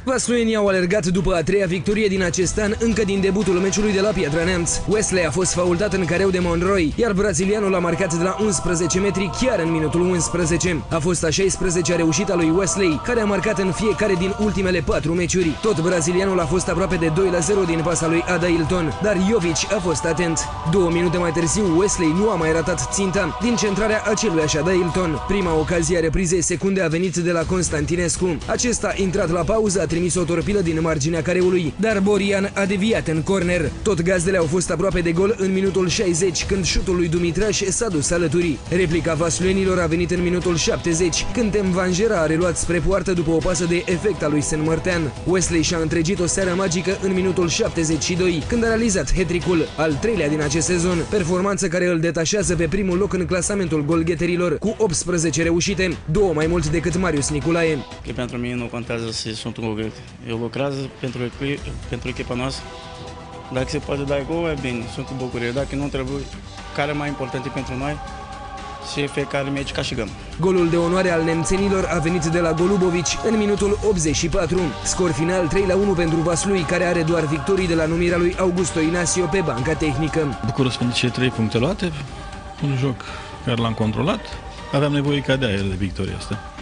Vasluienii au alergat după a treia victorie din acest an, încă din debutul meciului de la Piatra Neamț. Wesley a fost faultat în careu de Monroy, iar brazilianul a marcat de la 11 metri chiar în minutul 11. A fost a 16-a reușită a lui Wesley, care a marcat în fiecare din ultimele 4 meciuri. Tot brazilianul a fost aproape de 2-0 din pasa lui Adailton, dar Jovic a fost atent. 2 minute mai târziu, Wesley nu a mai ratat ținta din centrarea aceluiași Adailton. Prima ocazie a reprizei secunde a venit de la Constantinescu. Acesta a intrat la pauză, a trimis o torpilă din marginea careului, dar Borian a deviat în corner. Tot gazdele au fost aproape de gol în minutul 60, când șutul lui Dumitraș s-a dus alături. Replica vasluenilor a venit în minutul 70, când Tem Vangera a reluat spre poartă după o pasă de efect a lui Saint-Martin. Wesley și-a întregit o seară magică în minutul 72, când a realizat hat-trick-ul, al treilea din acest sezon, performanță care îl detașează pe primul loc în clasamentul golgheterilor, cu 18 reușite, 2 mai mult decât Marius Nicolae. Pentru mine nu contează să sunt un golghet. Eu lucrez pentru echipa noastră. Dacă se poate da gol, e bine, sunt cu bucurie. Dacă nu trebuie, care e mai important pentru noi, și fiecare meci câștigăm. Golul de onoare al nemțenilor a venit de la Golubovici în minutul 84. Scor final 3-1 pentru Vaslui, care are doar victorii de la numirea lui Augusto Inacio pe banca tehnică. Bucuros pentru cele 3 puncte luate, un joc care l-am controlat. Aveam nevoie ca de aia de victoria asta.